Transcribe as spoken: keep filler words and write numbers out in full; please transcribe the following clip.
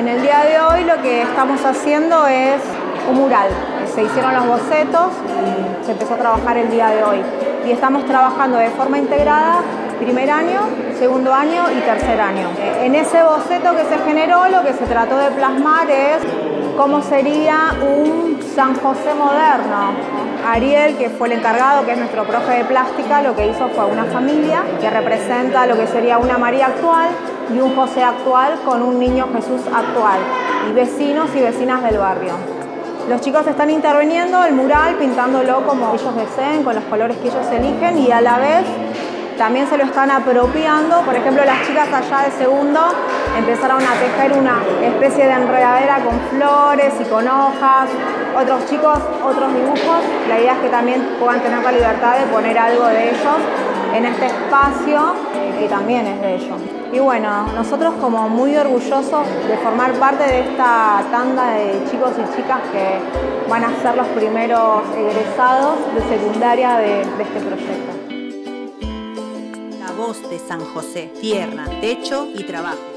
En el día de hoy lo que estamos haciendo es un mural. Se hicieron los bocetos y se empezó a trabajar el día de hoy. Y estamos trabajando de forma integrada primer año, segundo año y tercer año. En ese boceto que se generó, lo que se trató de plasmar es cómo sería un San José moderno. Ariel, que fue el encargado, que es nuestro profe de plástica, lo que hizo fue una familia que representa lo que sería una María actual y un José actual con un niño Jesús actual y vecinos y vecinas del barrio. Los chicos están interviniendo el mural, pintándolo como ellos deseen, con los colores que ellos eligen, y a la vez también se lo están apropiando. Por ejemplo, las chicas allá de segundo empezaron a tejer una especie de enredadera con flores y con hojas. Otros chicos, otros dibujos. La idea es que también puedan tener la libertad de poner algo de ellos en este espacio que también es de ellos. Y bueno, nosotros como muy orgullosos de formar parte de esta tanda de chicos y chicas que van a ser los primeros egresados de secundaria de, de este proyecto. La voz de San José, tierra, techo y trabajo.